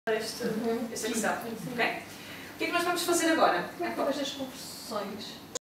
esta questão, ok? O que é que nós vamos fazer agora? Como é que tu vais as conversões?